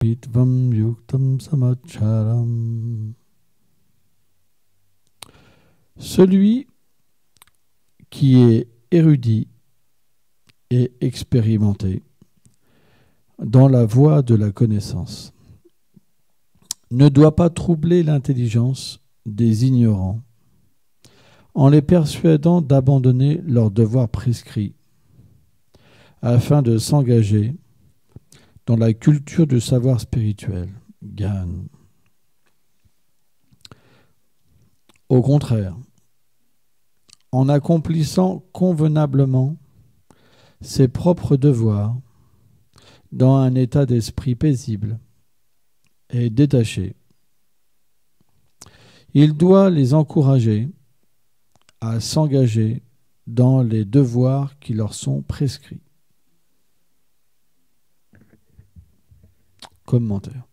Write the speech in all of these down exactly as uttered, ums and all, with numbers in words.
Itvam yuktam samacharam. Celui qui est érudit et expérimenté dans la voie de la connaissance ne doit pas troubler l'intelligence des ignorants en les persuadant d'abandonner leurs devoirs prescrits afin de s'engager dans la culture du savoir spirituel, Gyan. Au contraire, en accomplissant convenablement ses propres devoirs dans un état d'esprit paisible et détaché, il doit les encourager à s'engager dans les devoirs qui leur sont prescrits. Commentaire.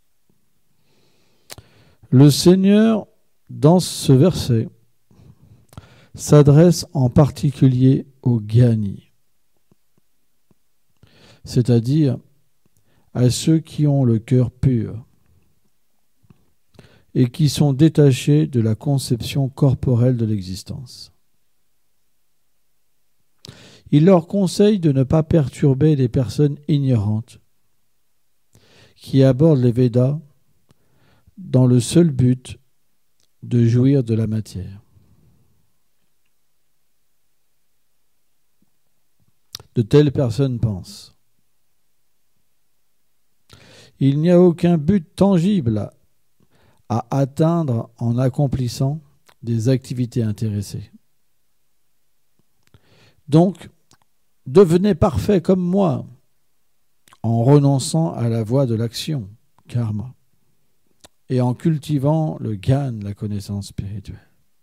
Le Seigneur, dans ce verset, s'adresse en particulier aux Gyani, c'est-à-dire à ceux qui ont le cœur pur et qui sont détachés de la conception corporelle de l'existence. Il leur conseille de ne pas perturber les personnes ignorantes qui abordent les Védas dans le seul but de jouir de la matière. De telles personnes pensent: il n'y a aucun but tangible à atteindre en accomplissant des activités intéressées. Donc, devenez parfait comme moi en renonçant à la voie de l'action, karma, et en cultivant le gyan, la connaissance spirituelle.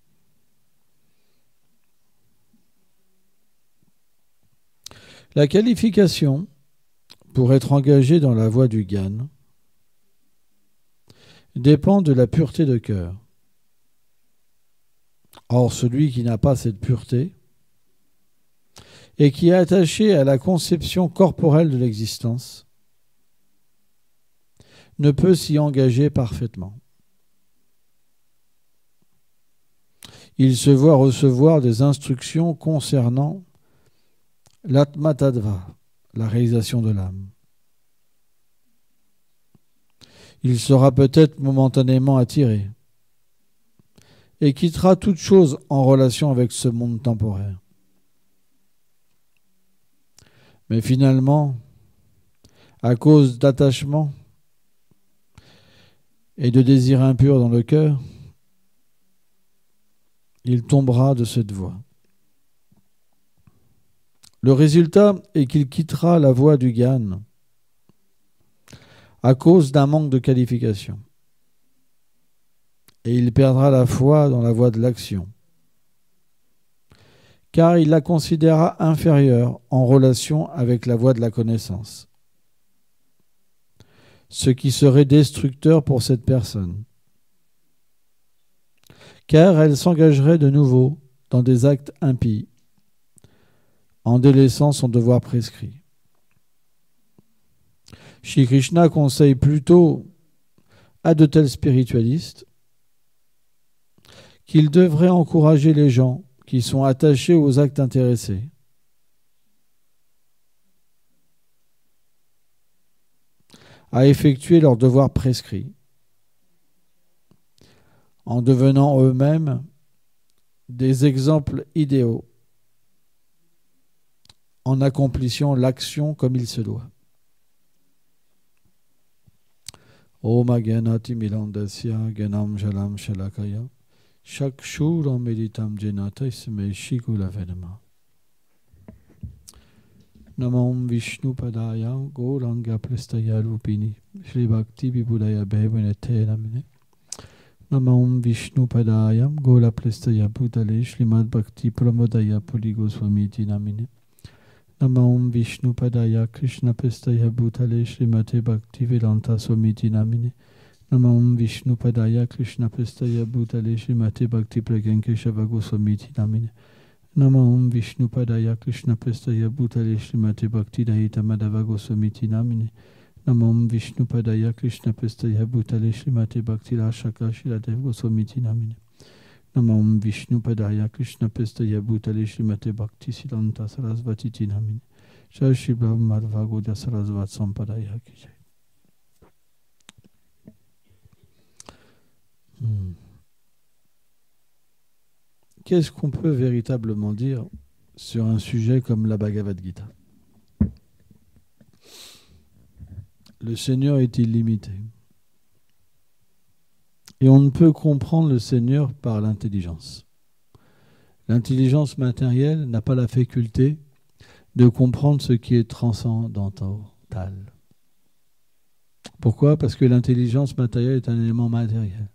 La qualification pour être engagé dans la voie du gyan dépend de la pureté de cœur. Or, celui qui n'a pas cette pureté et qui est attaché à la conception corporelle de l'existence ne peut s'y engager parfaitement. Il se voit recevoir des instructions concernant l'Atma-Tattva, la réalisation de l'âme. Il sera peut-être momentanément attiré et quittera toute chose en relation avec ce monde temporaire. Mais finalement, à cause d'attachement et de désirs impurs dans le cœur, il tombera de cette voie. Le résultat est qu'il quittera la voie du gyan à cause d'un manque de qualification. Et il perdra la foi dans la voie de l'action, car il la considérera inférieure en relation avec la voie de la connaissance, ce qui serait destructeur pour cette personne, car elle s'engagerait de nouveau dans des actes impies, en délaissant son devoir prescrit. Shri Krishna conseille plutôt à de tels spiritualistes qu'ils devraient encourager les gens qui sont attachés aux actes intéressés à effectuer leurs devoirs prescrits en devenant eux-mêmes des exemples idéaux en accomplissant l'action comme il se doit. Om Agyanati Milandasya Gyanam Jalam Shalakaya Shakshuram Meditam Jenata Isme Shikula Vedama Namam Vishnu Padaya Goranga Prestaya Rupini Shri Bhakti Vibhudaya Bhevanete Namine Namam Vishnu Padaya Gola Prestaya Bhutale Shrimad Bhakti Pramodaya Puri Goswamiti Namine Namam Vishnu Padaya Krishna Prestaya Bhutale Shrimate Bhakti Vedanta Swamiti Namine Namam Vishnu Padaya Krishna Prestaya Bhutale Shrimate Bhakti Pragyankeshava Goswamiti Namine Namam Vishnu Padaya Krishna Prestaya Bhutale Shrimate Bhakti Dahita Madhava Goswamiti Namine Namam Vishnu Padaya Krishna Prestaya Bhutale Srimate Bhakti Rashaka Shiladev Goswamiti Namine. Namam Vishnu Padaya Krishna Prestaya Bhutale Srimate Bhakti Siddhanta Sarasvati Namine. Jai Shri Brahma Madhva Gaudiya Sarasvat Sampadaya Ki Jai. Hmm. Qu'est-ce qu'on peut véritablement dire sur un sujet comme la Bhagavad Gita? Le Seigneur est illimité. Et on ne peut comprendre le Seigneur par l'intelligence. L'intelligence matérielle n'a pas la faculté de comprendre ce qui est transcendantal. Pourquoi? Parce que l'intelligence matérielle est un élément matériel.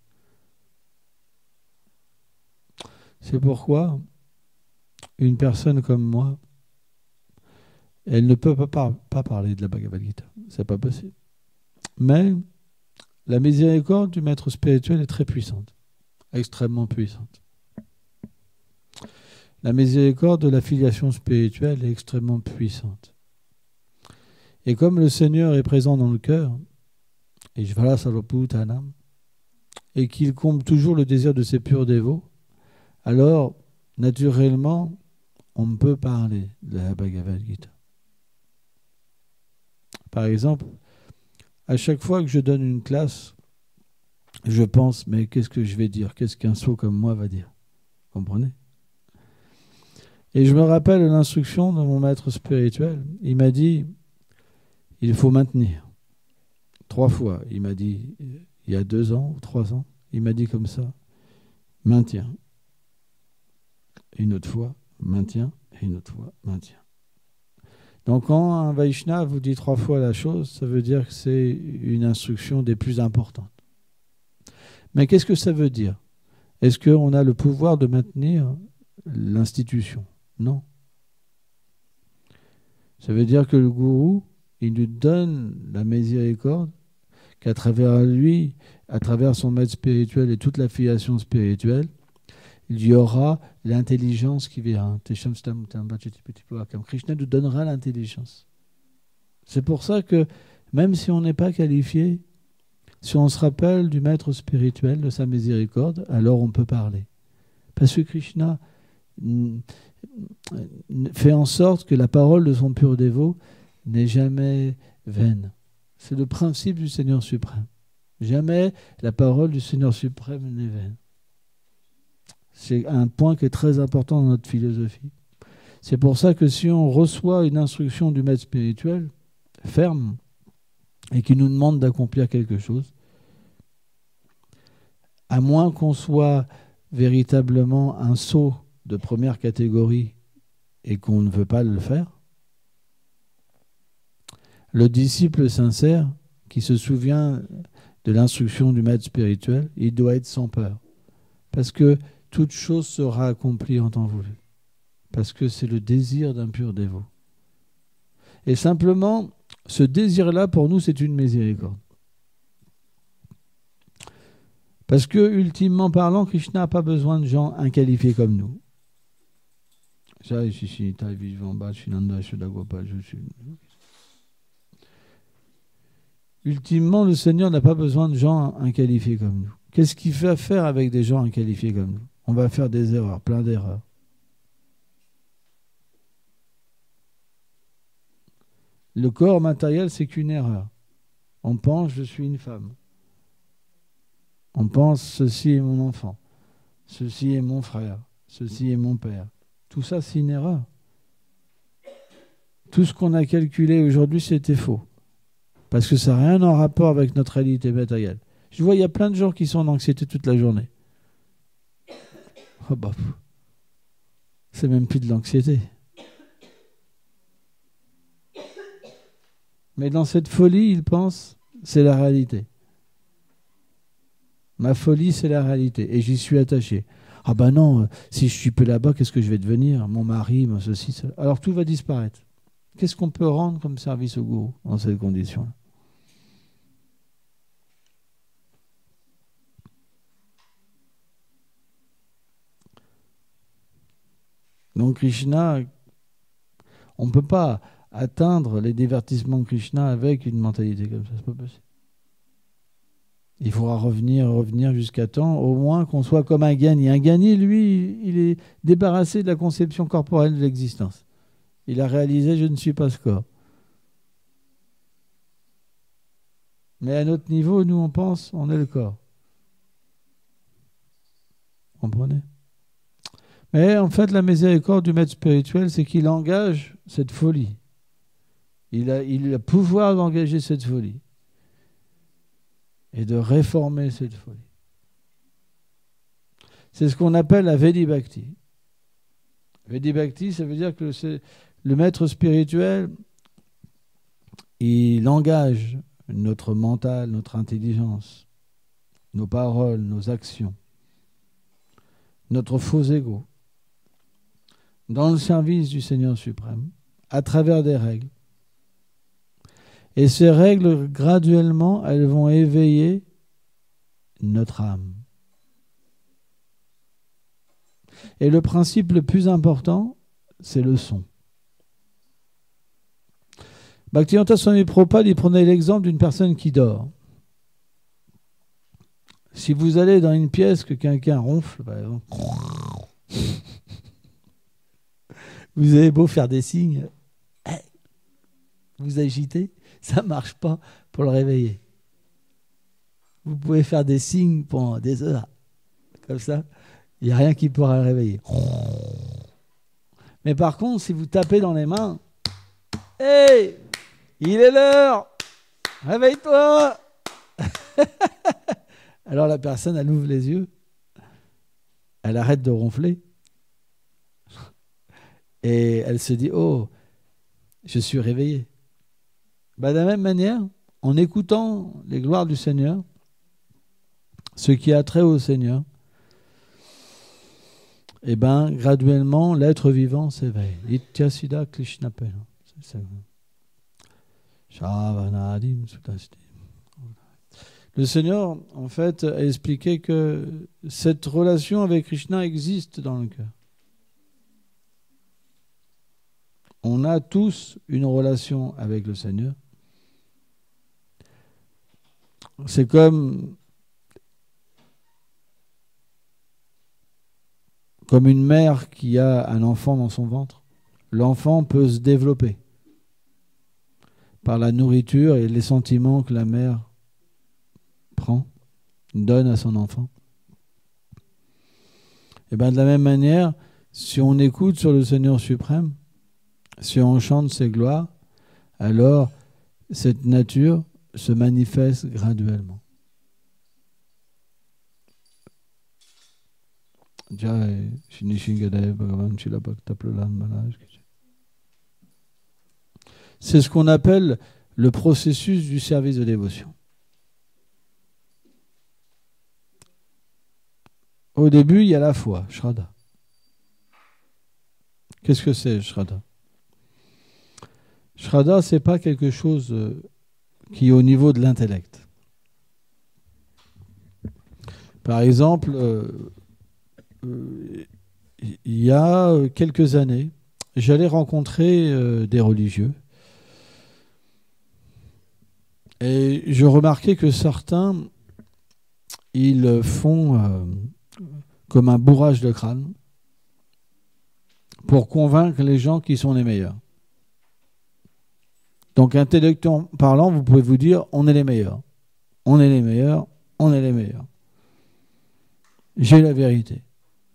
C'est pourquoi une personne comme moi, elle ne peut pas, par, pas parler de la Bhagavad Gita. C'est pas possible. Mais la miséricorde du maître spirituel est très puissante, extrêmement puissante. La miséricorde de la filiation spirituelle est extrêmement puissante. Et comme le Seigneur est présent dans le cœur, et Jvala Sarvabhutanam, et qu'il comble toujours le désir de ses purs dévots, alors, naturellement, on peut parler de la Bhagavad Gita. Par exemple, à chaque fois que je donne une classe, je pense, mais qu'est-ce que je vais dire? Qu'est-ce qu'un sot comme moi va dire? Vous comprenez? Et je me rappelle l'instruction de mon maître spirituel. Il m'a dit, il faut maintenir. Trois fois, il m'a dit, il y a deux ans ou trois ans, il m'a dit comme ça, maintiens. Une autre fois, maintien, et une autre fois, maintien. Donc quand un Vaishnava vous dit trois fois la chose, ça veut dire que c'est une instruction des plus importantes. Mais qu'est-ce que ça veut dire? Est-ce qu'on a le pouvoir de maintenir l'institution? Non. Ça veut dire que le gourou, il nous donne la miséricorde, qu'à travers lui, à travers son maître spirituel et toute l'affiliation spirituelle, il y aura l'intelligence qui vient. Krishna nous donnera l'intelligence. C'est pour ça que, même si on n'est pas qualifié, si on se rappelle du maître spirituel, de sa miséricorde, alors on peut parler. Parce que Krishna fait en sorte que la parole de son pur dévot n'est jamais vaine. C'est le principe du Seigneur suprême. Jamais la parole du Seigneur suprême n'est vaine. C'est un point qui est très important dans notre philosophie. C'est pour ça que si on reçoit une instruction du maître spirituel ferme et qui nous demande d'accomplir quelque chose, à moins qu'on soit véritablement un sot de première catégorie et qu'on ne veut pas le faire, le disciple sincère qui se souvient de l'instruction du maître spirituel, il doit être sans peur. Parce que toute chose sera accomplie en temps voulu. Parce que c'est le désir d'un pur dévot. Et simplement, ce désir-là, pour nous, c'est une miséricorde. Parce que, ultimement parlant, Krishna n'a pas besoin de gens inqualifiés comme nous. Ultimement, le Seigneur n'a pas besoin de gens inqualifiés comme nous. Qu'est-ce qu'il fait faire avec des gens inqualifiés comme nous? On va faire des erreurs, plein d'erreurs. Le corps matériel, c'est qu'une erreur. On pense, je suis une femme. On pense, ceci est mon enfant. Ceci est mon frère. Ceci est mon père. Tout ça, c'est une erreur. Tout ce qu'on a calculé aujourd'hui, c'était faux. Parce que ça n'a rien en rapport avec notre réalité matérielle. Je vois, il y a plein de gens qui sont en anxiété toute la journée. Oh bah, c'est même plus de l'anxiété. Mais dans cette folie, ils pensent, c'est la réalité. Ma folie, c'est la réalité. Et j'y suis attaché. Ah ben non, si je suis peu là-bas, qu'est-ce que je vais devenir? Mon mari, mon ceci, cela. Alors tout va disparaître. Qu'est-ce qu'on peut rendre comme service au gourou dans cette condition-là? Donc Krishna, on ne peut pas atteindre les divertissements de Krishna avec une mentalité comme ça. C'est pas possible. Il faudra revenir, revenir jusqu'à temps, au moins qu'on soit comme un Gyani. Un Gyani, lui, il est débarrassé de la conception corporelle de l'existence. Il a réalisé, je ne suis pas ce corps. Mais à notre niveau, nous, on pense, on est le corps. Vous comprenez ? Mais en fait, la miséricorde du maître spirituel, c'est qu'il engage cette folie. Il a, il a le pouvoir d'engager cette folie et de réformer cette folie. C'est ce qu'on appelle la Vedi Bhakti. Vedi Bhakti, ça veut dire que c'est le maître spirituel, il engage notre mental, notre intelligence, nos paroles, nos actions, notre faux ego, dans le service du Seigneur suprême, à travers des règles. Et ces règles, graduellement, elles vont éveiller notre âme. Et le principe le plus important, c'est le son. Bhaktivedanta Swami Prabhupada, il prenait l'exemple d'une personne qui dort. Si vous allez dans une pièce que quelqu'un ronfle, par exemple, vous avez beau faire des signes, vous agitez, ça ne marche pas pour le réveiller. Vous pouvez faire des signes pendant des heures, comme ça, il n'y a rien qui pourra le réveiller. Mais par contre, si vous tapez dans les mains, « Hey, il est l'heure, réveille-toi !» Alors la personne, elle ouvre les yeux, elle arrête de ronfler, et elle se dit « Oh, je suis réveillée. » Bah, de la même manière, en écoutant les gloires du Seigneur, ce qui a trait au Seigneur, et ben graduellement, l'être vivant s'éveille. Ityasida Krishnapel. Le Seigneur, en fait, a expliqué que cette relation avec Krishna existe dans le cœur. On a tous une relation avec le Seigneur. C'est comme, comme une mère qui a un enfant dans son ventre. L'enfant peut se développer par la nourriture et les sentiments que la mère prend, donne à son enfant. Et bien de la même manière, si on écoute sur le Seigneur suprême, si on chante ses gloires, alors cette nature se manifeste graduellement. C'est ce qu'on appelle le processus du service de dévotion. Au début, il y a la foi, Shraddha. Qu'est-ce que c'est, Shraddha? Shraddha, ce n'est pas quelque chose qui est au niveau de l'intellect. Par exemple, euh, euh, il y a quelques années, j'allais rencontrer euh, des religieux et je remarquais que certains, ils font euh, comme un bourrage de crâne pour convaincre les gens qui sont les meilleurs. Donc, intellectuellement parlant, vous pouvez vous dire, on est les meilleurs. On est les meilleurs, on est les meilleurs. J'ai la vérité.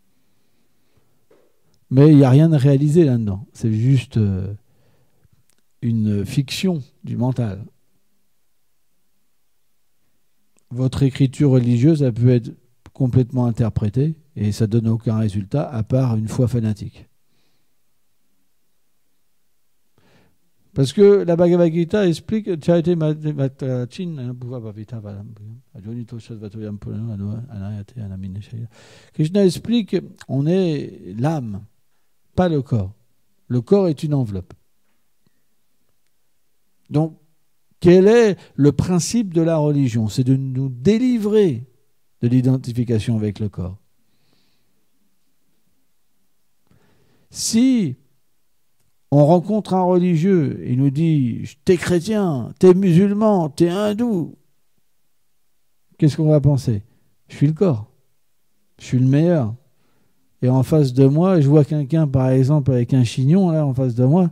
Mais il n'y a rien de réalisé là-dedans. C'est juste euh, une fiction du mental. Votre écriture religieuse, elle peut être complètement interprétée et ça ne donne aucun résultat à part une foi fanatique. Parce que la Bhagavad Gita explique Krishna explique on est l'âme, pas le corps. Le corps est une enveloppe. Donc, quel est le principe de la religion? C'est de nous délivrer de l'identification avec le corps. Si on rencontre un religieux, il nous dit « T'es chrétien, t'es musulman, t'es hindou ». Qu'est-ce qu'on va penser? Je suis le corps, je suis le meilleur. Et en face de moi, je vois quelqu'un, par exemple, avec un chignon, là, en face de moi,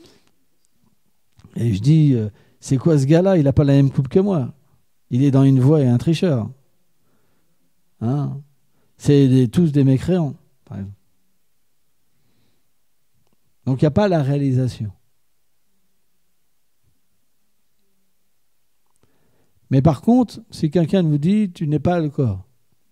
et je dis euh, « C'est quoi ce gars-là? Il n'a pas la même coupe que moi. Il est dans une voie et un tricheur. Hein » C'est des, tous des mécréants, par exemple. Donc il n'y a pas la réalisation. Mais par contre, si quelqu'un vous dit tu n'es pas le corps,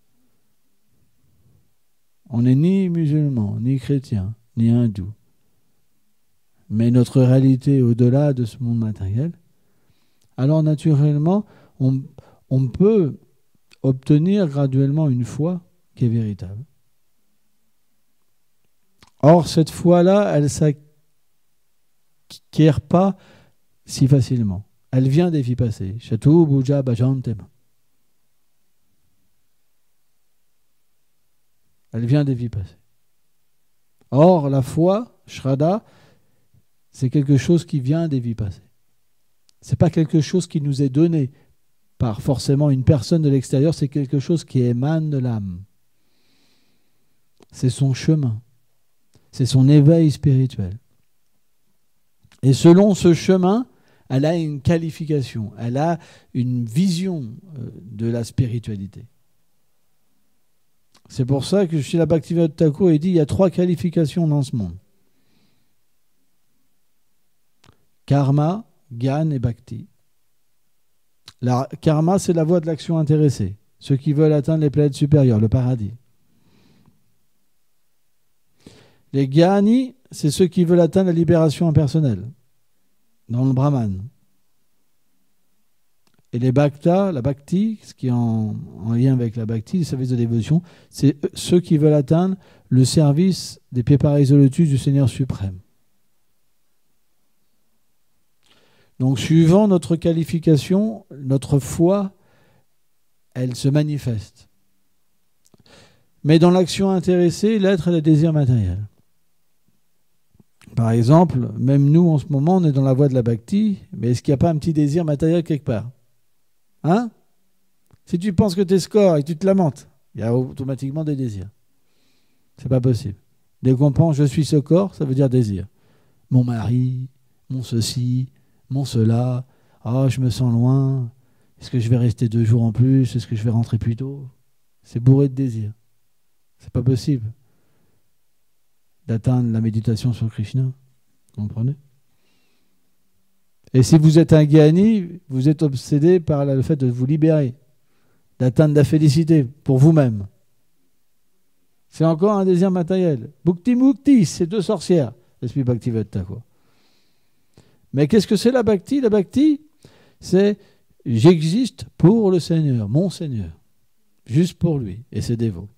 on n'est ni musulman, ni chrétien, ni hindou, mais notre réalité est au-delà de ce monde matériel, alors naturellement, on, on peut obtenir graduellement une foi qui est véritable. Or, cette foi-là, elle ne s'acquiert pas si facilement. Elle vient des vies passées. Chatou, Bouja, Bajantema. Elle vient des vies passées. Or, la foi, Shraddha, c'est quelque chose qui vient des vies passées. Ce n'est pas quelque chose qui nous est donné par forcément une personne de l'extérieur, c'est quelque chose qui émane de l'âme. C'est son chemin. C'est son éveil spirituel. Et selon ce chemin, elle a une qualification, elle a une vision de la spiritualité. C'est pour ça que chez la Bhaktivedanta Thakur, il dit qu'il y a trois qualifications dans ce monde. Karma, Gyan et Bhakti. La karma, c'est la voie de l'action intéressée. Ceux qui veulent atteindre les planètes supérieures, le paradis. Les Gyani, c'est ceux qui veulent atteindre la libération impersonnelle, dans le Brahman. Et les Bhaktas, la Bhakti, ce qui est en, en lien avec la Bhakti, le service de dévotion, c'est ceux qui veulent atteindre le service des pieds pareils au lotus du Seigneur suprême. Donc, suivant notre qualification, notre foi, elle se manifeste. Mais dans l'action intéressée, l'être a le désir matériel. Par exemple, même nous, en ce moment, on est dans la voie de la Bhakti, mais est-ce qu'il n'y a pas un petit désir matériel quelque part? Hein? Si tu penses que tu es score et que tu te lamentes, il y a automatiquement des désirs. C'est pas possible. Dès qu'on pense je suis ce corps, ça veut dire désir. Mon mari, mon ceci, mon cela, ah, oh, je me sens loin, est-ce que je vais rester deux jours en plus, est-ce que je vais rentrer plus tôt? C'est bourré de désirs. C'est pas possible d'atteindre la méditation sur Krishna. Vous comprenez? Et si vous êtes un Gyani, vous êtes obsédé par le fait de vous libérer, d'atteindre la félicité pour vous-même. C'est encore un désir matériel. Bhukti Mukti, c'est deux sorcières, l'esprit Bhaktivedanta Thakur. Mais qu'est-ce que c'est la Bhakti? La Bhakti, c'est j'existe pour le Seigneur, mon Seigneur, juste pour lui et ses dévots.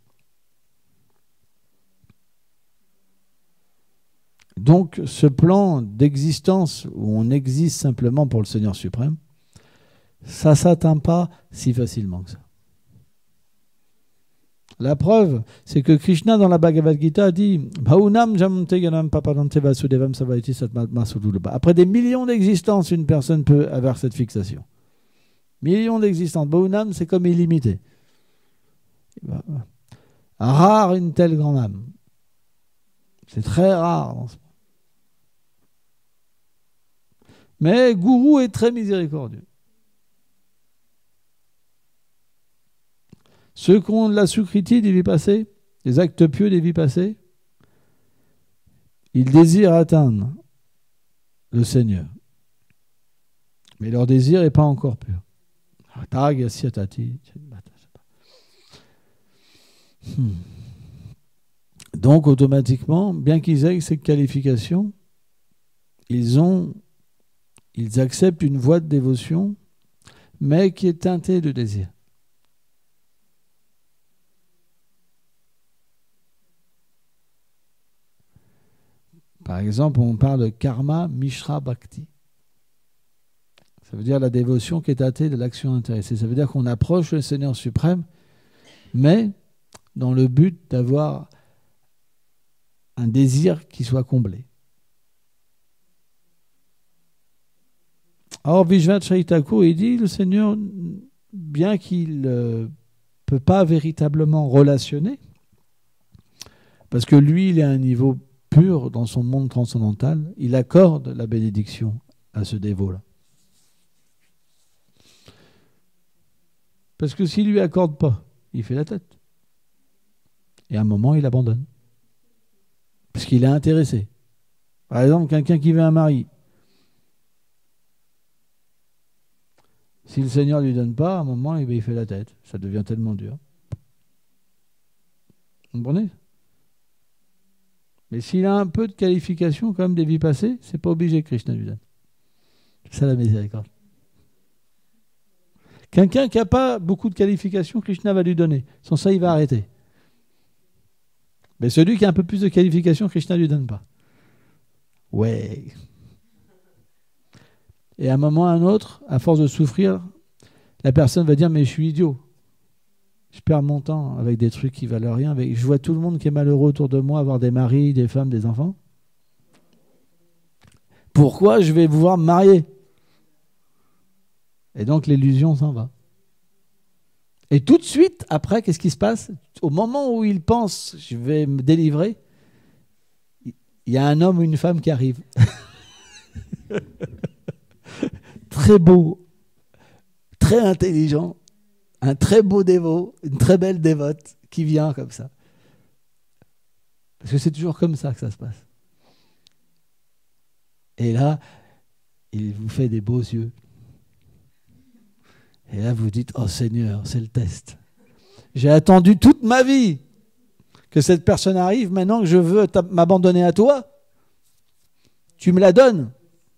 Donc, ce plan d'existence où on existe simplement pour le Seigneur suprême, ça ne s'atteint pas si facilement que ça. La preuve, c'est que Krishna, dans la Bhagavad Gita, dit après des millions d'existences, une personne peut avoir cette fixation. Millions d'existences. Bhaunam, c'est comme illimité. Rare une telle grande âme. C'est très rare en ce moment. Mais Gourou est très miséricordieux. Ceux qui ont de la sukriti des vies passées, des actes pieux des vies passées, ils désirent atteindre le Seigneur. Mais leur désir n'est pas encore pur. Hmm. Donc, automatiquement, bien qu'ils aient ces qualifications, ils ont, ils acceptent une voie de dévotion, mais qui est teintée de désir. Par exemple, on parle de karma mishra bhakti. Ça veut dire la dévotion qui est teintée de l'action intéressée. Ça veut dire qu'on approche le Seigneur suprême, mais dans le but d'avoir un désir qui soit comblé. Or, Vishvacharya Thakur, il dit, le Seigneur, bien qu'il ne euh, peut pas véritablement relationner, parce que lui, il est à un niveau pur dans son monde transcendantal, il accorde la bénédiction à ce dévot-là. Parce que s'il ne lui accorde pas, il fait la tête. Et à un moment, il abandonne. Parce qu'il est intéressé. Par exemple, quelqu'un qui veut un mari. Si le Seigneur ne lui donne pas, à un moment, il fait la tête. Ça devient tellement dur. Vous comprenez ? Mais s'il a un peu de qualification, comme des vies passées, c'est pas obligé que Krishna lui donne. C'est ça la miséricorde. Quelqu'un qui n'a pas beaucoup de qualifications, Krishna va lui donner. Sans ça, il va arrêter. Mais celui qui a un peu plus de qualifications, Krishna ne lui donne pas. Ouais. Et à un moment ou à un autre, à force de souffrir, la personne va dire « mais je suis idiot. Je perds mon temps avec des trucs qui valent rien. Avec... Je vois tout le monde qui est malheureux autour de moi, avoir des maris, des femmes, des enfants. Pourquoi je vais pouvoir me marier ?» Et donc l'illusion s'en va. Et tout de suite, après, qu'est-ce qui se passe ? Au moment où il pense « je vais me délivrer », il y a un homme ou une femme qui arrive. Très beau, très intelligent, un très beau dévot, une très belle dévote qui vient comme ça. Parce que c'est toujours comme ça que ça se passe. Et là, il vous fait des beaux yeux. Et là, vous dites, oh Seigneur, c'est le test. J'ai attendu toute ma vie que cette personne arrive. Maintenant que je veux m'abandonner à toi, tu me la donnes.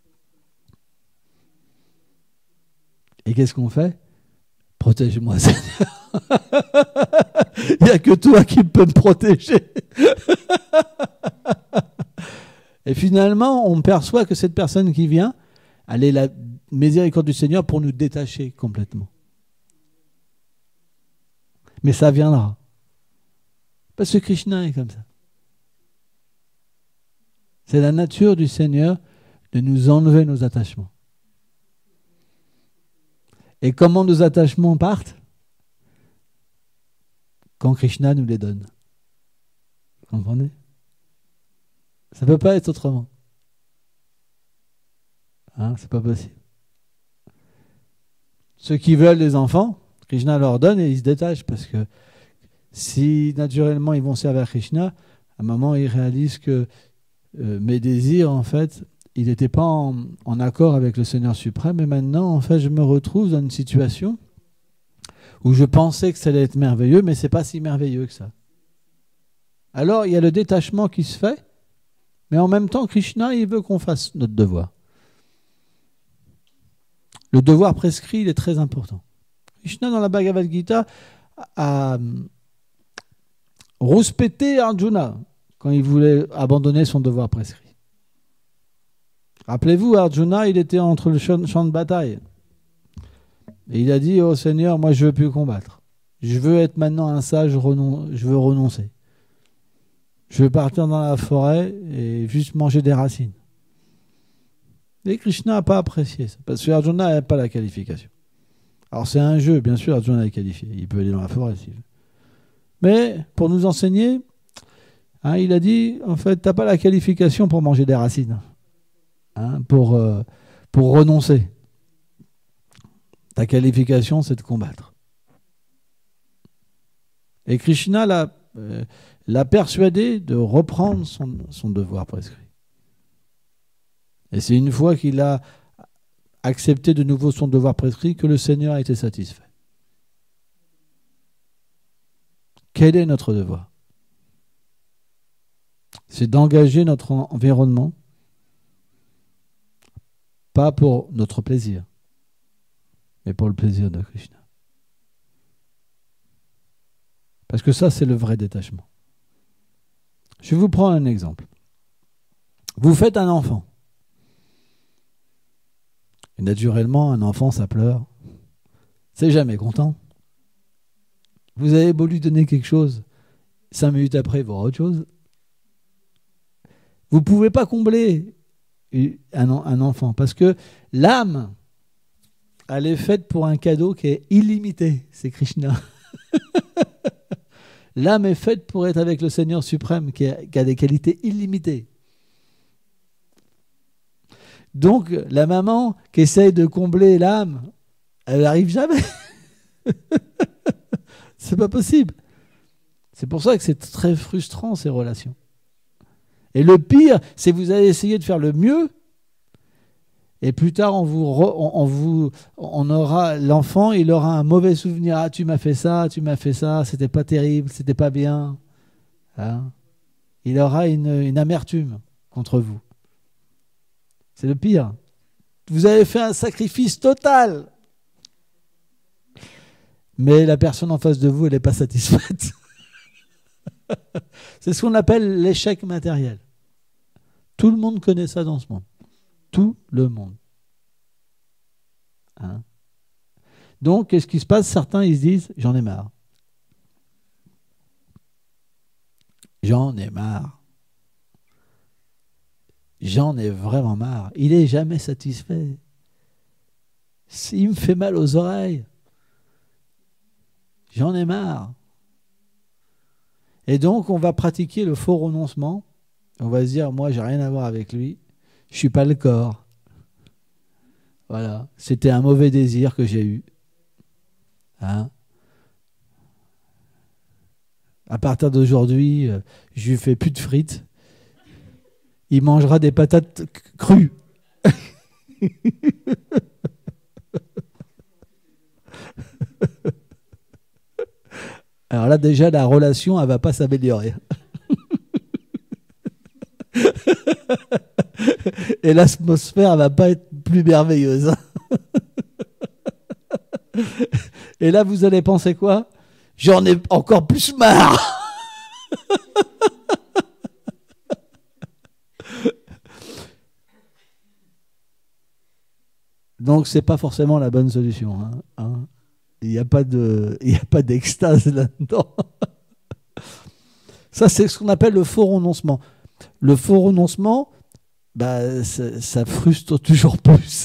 Et qu'est-ce qu'on fait ? Protège-moi, Seigneur. Il n'y a que toi qui peux me protéger. Et finalement, on perçoit que cette personne qui vient, elle est la miséricorde du Seigneur pour nous détacher complètement. Mais ça viendra. Parce que Krishna est comme ça. C'est la nature du Seigneur de nous enlever nos attachements. Et comment nos attachements partent ? Quand Krishna nous les donne. Vous comprenez ? Ça ne peut pas être autrement. Hein, c'est pas possible. Ceux qui veulent des enfants, Krishna leur donne et ils se détachent parce que si naturellement ils vont servir Krishna, à un moment ils réalisent que euh, mes désirs en fait, ils n'étaient pas en, en accord avec le Seigneur suprême et maintenant en fait je me retrouve dans une situation où je pensais que ça allait être merveilleux mais c'est pas si merveilleux que ça. Alors il y a le détachement qui se fait, mais en même temps Krishna il veut qu'on fasse notre devoir. Le devoir prescrit, il est très important. Krishna, dans la Bhagavad Gita, a rouspété Arjuna quand il voulait abandonner son devoir prescrit. Rappelez-vous, Arjuna, il était entre le champ de bataille. Et il a dit, oh Seigneur, moi je ne veux plus combattre. Je veux être maintenant un sage, je veux renoncer. Je veux partir dans la forêt et juste manger des racines. Et Krishna n'a pas apprécié ça, parce que Arjuna n'a pas la qualification. Alors c'est un jeu, bien sûr, Arjuna est qualifié. Il peut aller dans la forêt s'il veut. Mais pour nous enseigner, hein, il a dit, en fait, tu n'as pas la qualification pour manger des racines, hein, pour, euh, pour renoncer. Ta qualification, c'est de combattre. Et Krishna l'a, euh, l'a persuadé de reprendre son, son devoir prescrit. Et c'est une fois qu'il a accepté de nouveau son devoir prescrit que le Seigneur a été satisfait. Quel est notre devoir ? C'est d'engager notre environnement, pas pour notre plaisir, mais pour le plaisir de Krishna. Parce que ça, c'est le vrai détachement. Je vous prends un exemple. Vous faites un enfant. Et naturellement, un enfant, ça pleure. C'est jamais content. Vous avez beau lui donner quelque chose, cinq minutes après, il va voir autre chose. Vous ne pouvez pas combler un, un enfant, parce que l'âme elle est faite pour un cadeau qui est illimité, c'est Krishna. L'âme est faite pour être avec le Seigneur suprême qui a, qui a des qualités illimitées. Donc, la maman qui essaye de combler l'âme, elle n'arrive jamais. C'est pas possible. C'est pour ça que c'est très frustrant, ces relations. Et le pire, c'est que vous allez essayer de faire le mieux, et plus tard, on, vous re, on, on, vous, on aura l'enfant, il aura un mauvais souvenir. Ah, tu m'as fait ça, tu m'as fait ça, c'était pas terrible, c'était pas bien. Hein? Il aura une, une amertume contre vous. C'est le pire. Vous avez fait un sacrifice total. Mais la personne en face de vous, elle n'est pas satisfaite. C'est ce qu'on appelle l'échec matériel. Tout le monde connaît ça dans ce monde. Tout le monde. Hein? Donc, qu'est-ce qui se passe? Certains, ils se disent, j'en ai marre. J'en ai marre. J'en ai vraiment marre. Il n'est jamais satisfait. Il me fait mal aux oreilles. J'en ai marre. Et donc, on va pratiquer le faux renoncement. On va se dire, moi, j'ai rien à voir avec lui. Je ne suis pas le corps. Voilà. C'était un mauvais désir que j'ai eu. Hein? À partir d'aujourd'hui, euh, je lui fais plus de frites. Il mangera des patates crues. Alors là, déjà, la relation, elle ne va pas s'améliorer. Et l'atmosphère ne va pas être plus merveilleuse. Et là, vous allez penser quoi? J'en ai encore plus marre. Donc, ce n'est pas forcément la bonne solution. Hein, hein. Il n'y a pas de, il n'y a pas d'extase là-dedans. Ça, c'est ce qu'on appelle le faux renoncement. Le faux renoncement, bah, ça, ça frustre toujours plus.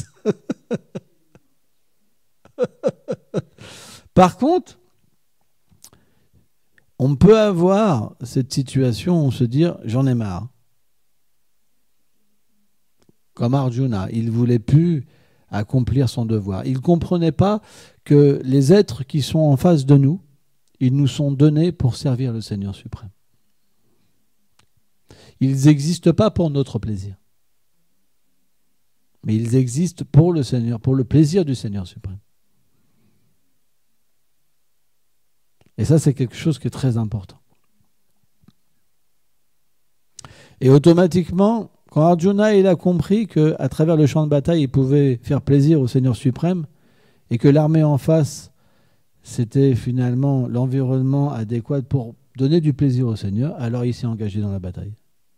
Par contre, on peut avoir cette situation où on se dit « j'en ai marre ». Comme Arjuna, il ne voulait plus accomplir son devoir. Il ne comprenait pas que les êtres qui sont en face de nous, ils nous sont donnés pour servir le Seigneur suprême. Ils n'existent pas pour notre plaisir. Mais ils existent pour le Seigneur, pour le plaisir du Seigneur suprême. Et ça, c'est quelque chose qui est très important. Et automatiquement, quand Arjuna il a compris qu'à travers le champ de bataille, il pouvait faire plaisir au Seigneur suprême et que l'armée en face, c'était finalement l'environnement adéquat pour donner du plaisir au Seigneur, alors il s'est engagé dans la bataille.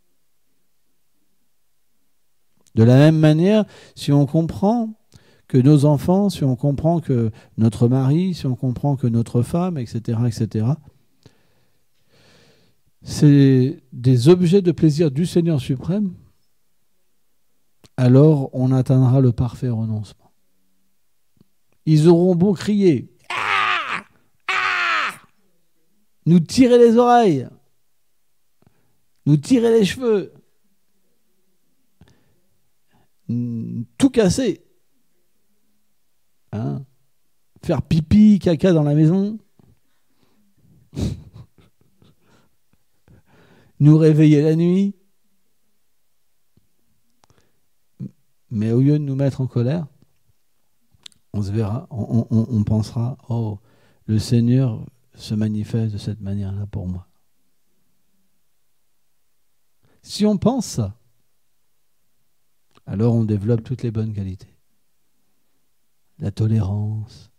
De la même manière, si on comprend que nos enfants, si on comprend que notre mari, si on comprend que notre femme, et cetera, et cetera, c'est des objets de plaisir du Seigneur suprême, alors on atteindra le parfait renoncement. Ils auront beau crier, ah, ah, nous tirer les oreilles, nous tirer les cheveux, tout casser, hein, faire pipi, caca dans la maison, nous réveiller la nuit, mais au lieu de nous mettre en colère, on se verra, on, on, on pensera, oh, le Seigneur se manifeste de cette manière-là pour moi. Si on pense ça, alors on développe toutes les bonnes qualités. La tolérance,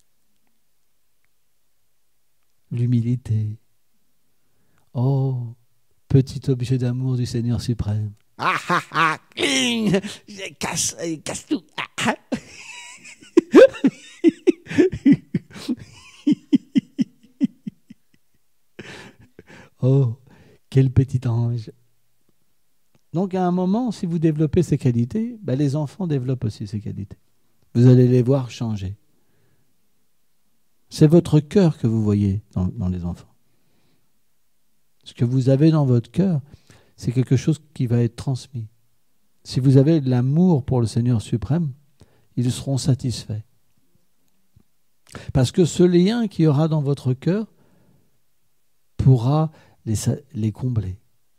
l'humilité. Oh, petit objet d'amour du Seigneur suprême. Ah ah ah, je casse, je casse tout. Ah, ah. Oh, quel petit ange. Donc à un moment, si vous développez ces qualités, ben les enfants développent aussi ces qualités. Vous allez les voir changer. C'est votre cœur que vous voyez dans, dans les enfants. Ce que vous avez dans votre cœur, c'est quelque chose qui va être transmis. Si vous avez de l'amour pour le Seigneur suprême, ils seront satisfaits. Parce que ce lien qu'il y aura dans votre cœur pourra les, les combler.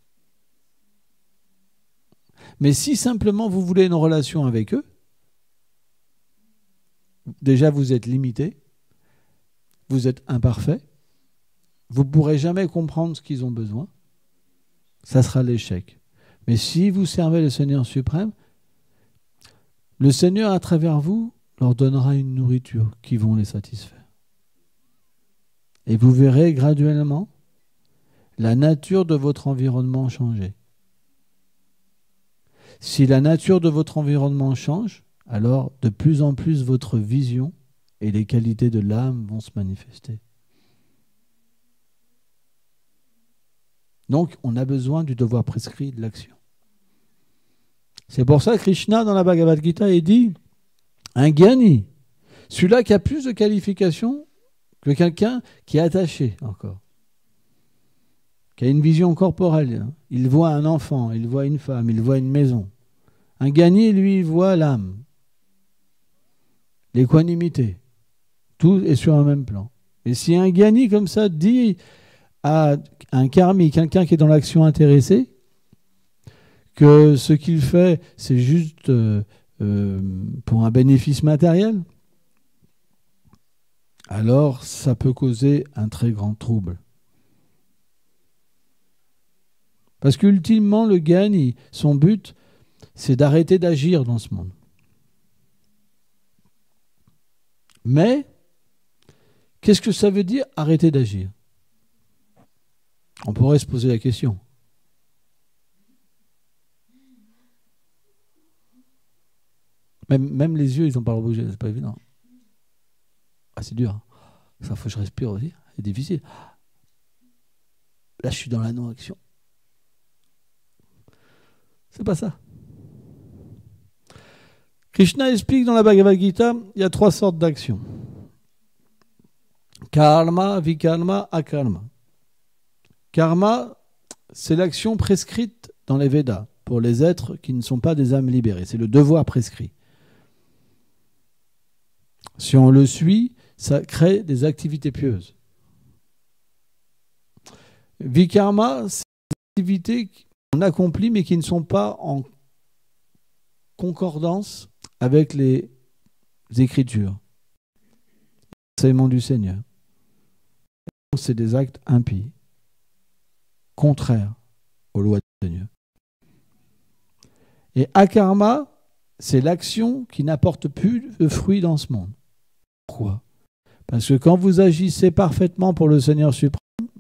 Mais si simplement vous voulez une relation avec eux, déjà vous êtes limité, vous êtes imparfait, vous ne pourrez jamais comprendre ce qu'ils ont besoin, ça sera l'échec. Mais si vous servez le Seigneur suprême, le Seigneur à travers vous leur donnera une nourriture qui vont les satisfaire. Et vous verrez graduellement la nature de votre environnement changer. Si la nature de votre environnement change, alors de plus en plus votre vision et les qualités de l'âme vont se manifester. Donc, on a besoin du devoir prescrit de l'action. C'est pour ça que Krishna, dans la Bhagavad Gita, il dit un Gyani, celui-là qui a plus de qualifications que quelqu'un qui est attaché encore, qui a une vision corporelle. Il voit un enfant, il voit une femme, il voit une maison. Un Gyani, lui, il voit l'âme, l'équanimité. Tout est sur un même plan. Et si un Gyani comme ça dit à un karmi, quelqu'un qui est dans l'action intéressée, que ce qu'il fait, c'est juste euh, euh, pour un bénéfice matériel, alors ça peut causer un très grand trouble. Parce qu'ultimement, le Gyani, son but, c'est d'arrêter d'agir dans ce monde. Mais, qu'est-ce que ça veut dire arrêter d'agir? On pourrait se poser la question. Même, même les yeux, ils n'ont pas bougé, c'est pas évident. Ah, c'est dur. Ça, faut que je respire aussi. C'est difficile. Là, je suis dans la non-action. C'est pas ça. Krishna explique dans la Bhagavad Gita, il y a trois sortes d'actions. Karma, vikarma, akarma. Karma, c'est l'action prescrite dans les Védas pour les êtres qui ne sont pas des âmes libérées. C'est le devoir prescrit. Si on le suit, ça crée des activités pieuses. Vikarma, c'est des activités qu'on accomplit mais qui ne sont pas en concordance avec les Écritures, l'enseignement du Seigneur. C'est des actes impies, contraires aux lois du Seigneur. Et akarma, c'est l'action qui n'apporte plus de fruits dans ce monde. Pourquoi? Parce que quand vous agissez parfaitement pour le Seigneur suprême,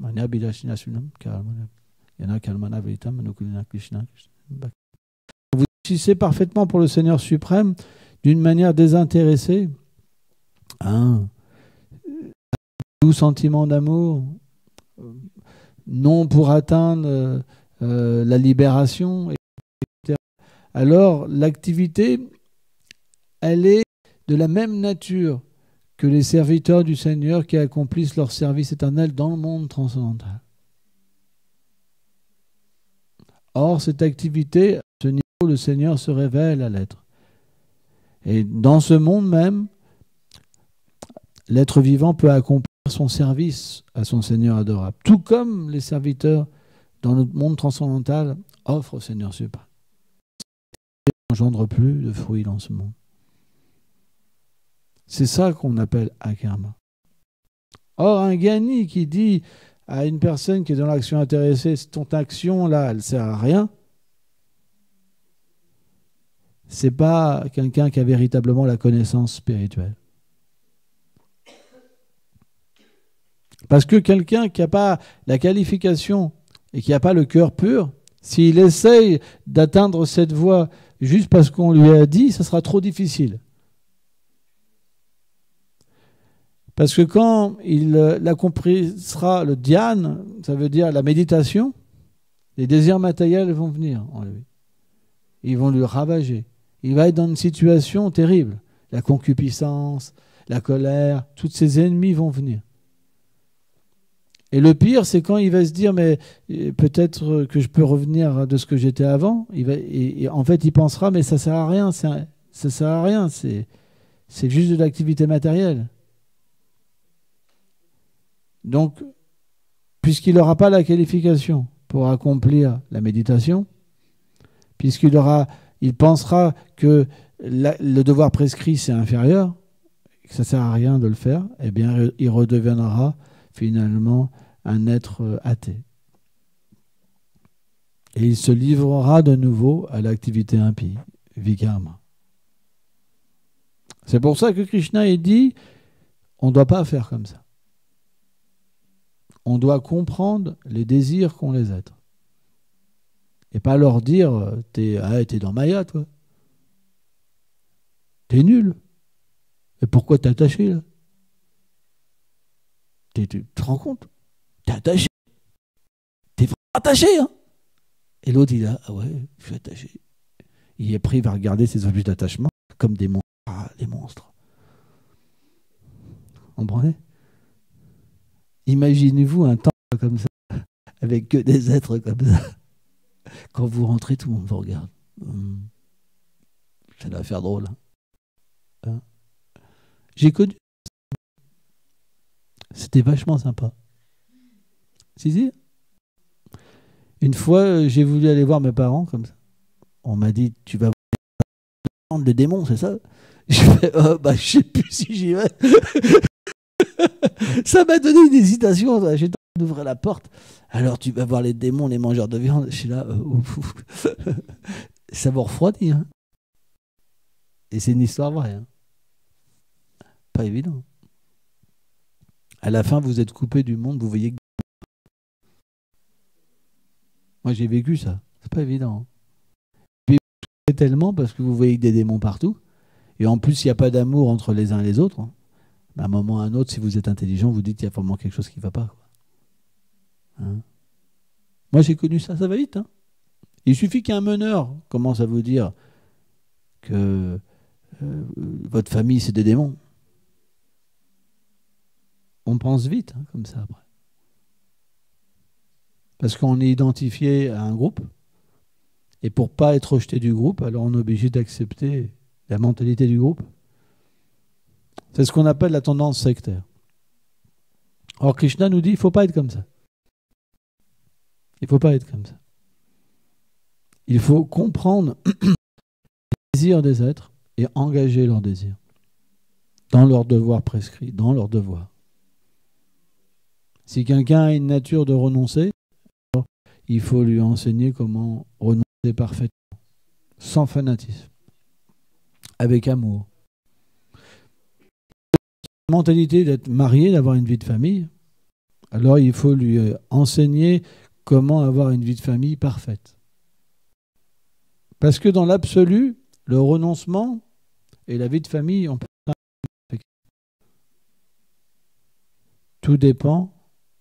vous agissez parfaitement pour le Seigneur suprême d'une manière désintéressée, hein, doux sentiment d'amour, non pour atteindre euh, la libération, et cetera. Alors l'activité, elle est de la même nature que les serviteurs du Seigneur qui accomplissent leur service éternel dans le monde transcendantal. Or, cette activité, à ce niveau, le Seigneur se révèle à l'être. Et dans ce monde même, l'être vivant peut accomplir son service à son Seigneur adorable, tout comme les serviteurs dans le monde transcendantal offrent au Seigneur suprême. Il n'engendre plus de fruits dans ce monde. C'est ça qu'on appelle akarma. Or, un Gyani qui dit à une personne qui est dans l'action intéressée, ton action là, elle ne sert à rien, c'est pas quelqu'un qui a véritablement la connaissance spirituelle. Parce que quelqu'un qui n'a pas la qualification et qui n'a pas le cœur pur, s'il essaye d'atteindre cette voie juste parce qu'on lui a dit, ça sera trop difficile. Parce que quand il accomplira le dhyana, ça veut dire la méditation, les désirs matériels vont venir en lui. Ils vont lui ravager. Il va être dans une situation terrible. La concupiscence, la colère, tous ses ennemis vont venir. Et le pire, c'est quand il va se dire, mais peut-être que je peux revenir de ce que j'étais avant. Il va, et, et en fait, il pensera, mais ça ne sert à rien, ça ne sert à rien, c'est, c'est juste de l'activité matérielle. Donc, puisqu'il n'aura pas la qualification pour accomplir la méditation, puisqu'il aura, il pensera que la, le devoir prescrit, c'est inférieur, que ça ne sert à rien de le faire, eh bien, il redeviendra finalement un être athée. Et il se livrera de nouveau à l'activité impie, vikarma. C'est pour ça que Krishna il dit, on ne doit pas faire comme ça. On doit comprendre les désirs qu'ont les êtres. Et pas leur dire, t'es, ah, t'es dans Maya, toi. T'es nul. Et pourquoi t'es attaché, là? T'es, tu te rends compte? T'es attaché. T'es vraiment attaché, hein? Et l'autre, il a, ah ouais, je suis attaché. Il est pris, il va regarder ses objets d'attachement comme des monstres. Ah, les monstres. On comprenez? Imaginez-vous un temple comme ça, avec que des êtres comme ça. Quand vous rentrez, tout le monde vous regarde. Hum. Ça va faire drôle. Hein? J'ai connu. C'était vachement sympa. Si, si. Une fois, j'ai voulu aller voir mes parents comme ça. On m'a dit, tu vas voir les démons, c'est ça? Je fais, oh, bah, je sais plus si j'y vais. Ça m'a donné une hésitation. J'étais en train d'ouvrir la porte. Alors, tu vas voir les démons, les mangeurs de viande. Je suis là. Euh, ouf, ouf. Ça vous refroidit. Hein. Et c'est une histoire vraie. Hein. Pas évident. À la fin, vous êtes coupé du monde. Vous voyez que... Moi, j'ai vécu ça. C'est pas évident. Puis, vous tellement parce que vous voyez des démons partout. Et en plus, il n'y a pas d'amour entre les uns et les autres. Hein. À un moment ou à un autre, si vous êtes intelligent, vous dites qu'il y a vraiment quelque chose qui ne va pas. Quoi. Hein? Moi, j'ai connu ça, ça va vite. Hein? Il suffit qu'un meneur commence à vous dire que euh, votre famille, c'est des démons. On pense vite, hein, comme ça, après. Parce qu'on est identifié à un groupe, et pour ne pas être rejeté du groupe, alors on est obligé d'accepter la mentalité du groupe. C'est ce qu'on appelle la tendance sectaire. Or, Krishna nous dit, il ne faut pas être comme ça. Il ne faut pas être comme ça. Il faut comprendre les désirs des êtres et engager leurs désirs dans leurs devoirs prescrits, dans leurs devoirs. Si quelqu'un a une nature de renoncer, alors il faut lui enseigner comment renoncer parfaitement, sans fanatisme, avec amour. La mentalité d'être marié, d'avoir une vie de famille, alors il faut lui enseigner comment avoir une vie de famille parfaite. Parce que dans l'absolu, le renoncement et la vie de famille, on peut... tout dépend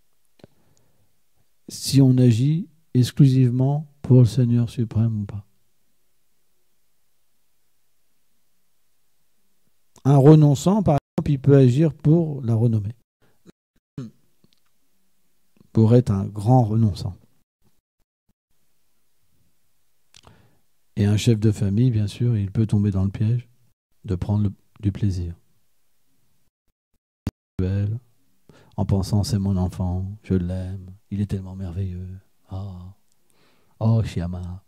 si on agit exclusivement pour le Seigneur suprême ou pas. Un renonçant, par exemple, il peut agir pour la renommée. Pour être un grand renonçant. Et un chef de famille, bien sûr, il peut tomber dans le piège de prendre le, du plaisir. En pensant, c'est mon enfant, je l'aime, il est tellement merveilleux. Oh, oh Shyama.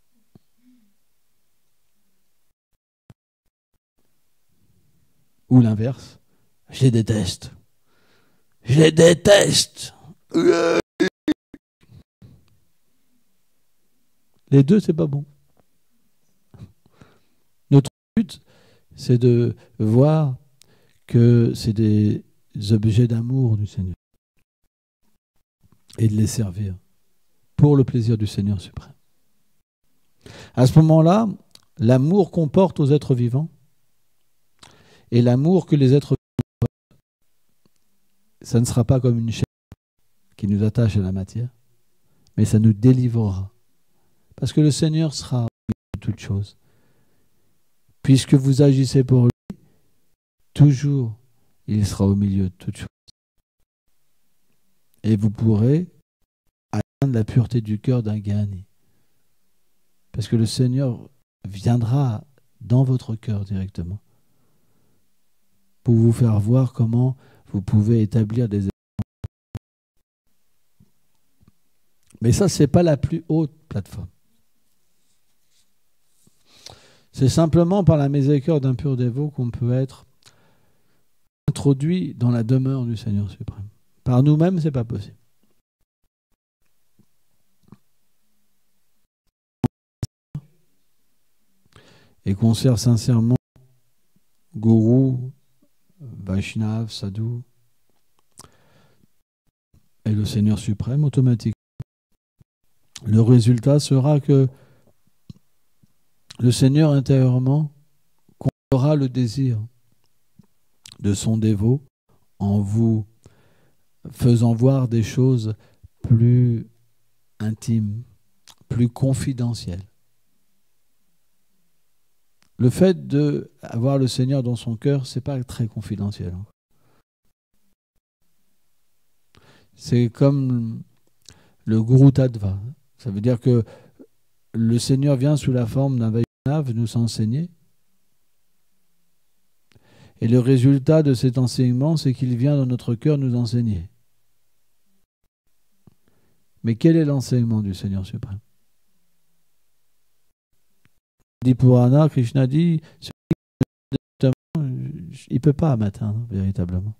Ou l'inverse, je les déteste. Je les déteste. Les deux, c'est pas bon. Notre but, c'est de voir que c'est des objets d'amour du Seigneur et de les servir pour le plaisir du Seigneur suprême. À ce moment-là, l'amour qu'on porte aux êtres vivants et l'amour que les êtres vivants, ça ne sera pas comme une chaîne qui nous attache à la matière, mais ça nous délivrera. Parce que le Seigneur sera de toutes choses. Puisque vous agissez pour lui, toujours il sera au milieu de toutes choses. Et vous pourrez atteindre la pureté du cœur d'un Gyani. Parce que le Seigneur viendra dans votre cœur directement pour vous faire voir comment vous pouvez établir des... Mais ça, ce n'est pas la plus haute plateforme. C'est simplement par la miséricorde d'un pur dévot qu'on peut être introduit dans la demeure du Seigneur suprême. Par nous-mêmes, ce n'est pas possible. Et qu'on sert sincèrement Gourou, Vaishnav, Sadhu et le Seigneur suprême, automatiquement. Le résultat sera que le Seigneur intérieurement comblera le désir de son dévot en vous faisant voir des choses plus intimes, plus confidentielles. Le fait d'avoir le Seigneur dans son cœur, ce n'est pas très confidentiel. C'est comme le Guru Tattva. Ça veut dire que le Seigneur vient sous la forme d'un Vaishnava nous enseigner. Et le résultat de cet enseignement, c'est qu'il vient dans notre cœur nous enseigner. Mais quel est l'enseignement du Seigneur suprême? Dit Purana, Krishna dit, il ne peut pas m'atteindre véritablement.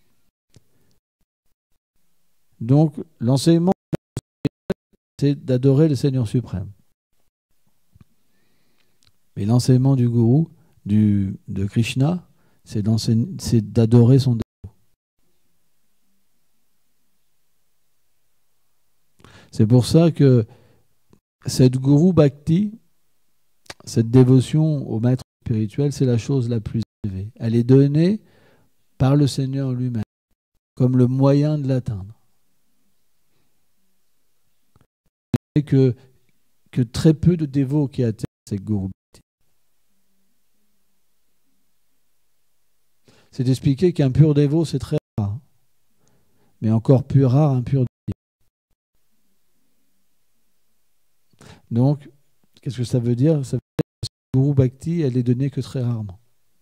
Donc, l'enseignement, c'est d'adorer le Seigneur suprême. Mais l'enseignement du gourou, du, de Krishna, c'est d'adorer son dévot. C'est pour ça que cette gourou bhakti, cette dévotion au maître spirituel, c'est la chose la plus élevée. Elle est donnée par le Seigneur lui-même, comme le moyen de l'atteindre. C'est que, que très peu de dévots qui atteignent cette gourou bhakti. C'est d'expliquer qu'un pur dévot, c'est très rare. Mais encore plus rare, un pur dévot. Donc, qu'est-ce que ça veut dire? Ça veut dire que cette gourou bhakti, elle est donnée que très rarement.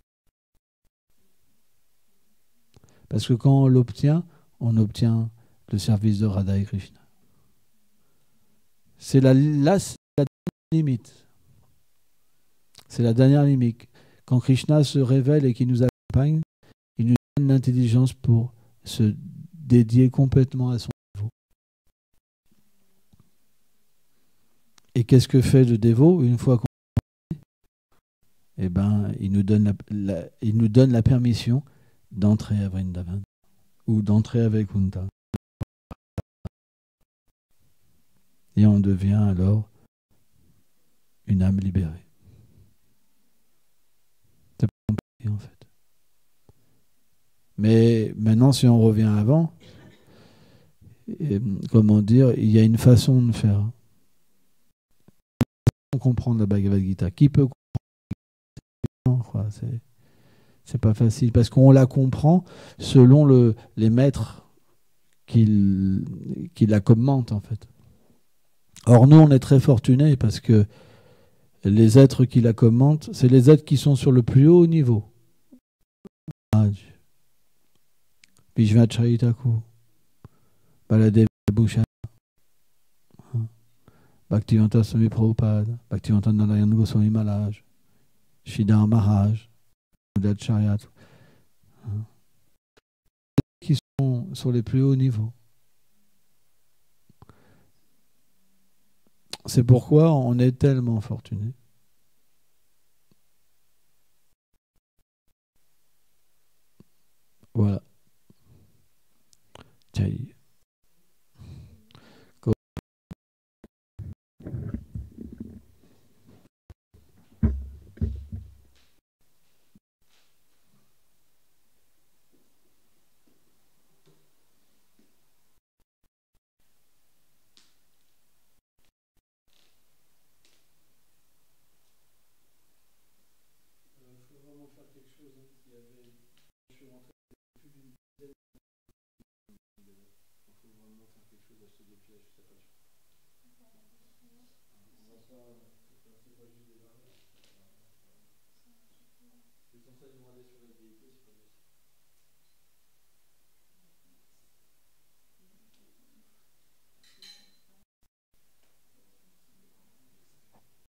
Parce que quand on l'obtient, on obtient le service de Radha et Krishna. C'est la, la, la dernière limite. C'est la dernière limite. Quand Krishna se révèle et qu'il nous accompagne, il nous donne l'intelligence pour se dédier complètement à son dévot. Et qu'est-ce que fait le dévot une fois qu'on Eh ben, il nous donne la, la, il nous donne la permission d'entrer à Vrindavan ou d'entrer avec Kunta. Et on devient alors une âme libérée. C'est pas compliqué en fait. Mais maintenant, si on revient avant, et, comment dire, il y a une façon de faire. Comprendre la Bhagavad Gita. Qui peut comprendre? C'est, c'est pas facile parce qu'on la comprend selon le, les maîtres qui, qui la commentent en fait. Or nous, on est très fortunés parce que les êtres qui la commentent, c'est les êtres qui sont sur le plus haut niveau. Vishvacharya Thakur, Baladev Bhushan, Bhaktivedanta Swami Prabhupada, Bhaktivedanta Narayana Goswami Maharaj, Sridhar Maharaj, Acharya, qui sont sur les plus hauts niveaux. C'est pourquoi on est tellement fortuné. Voilà. Jai.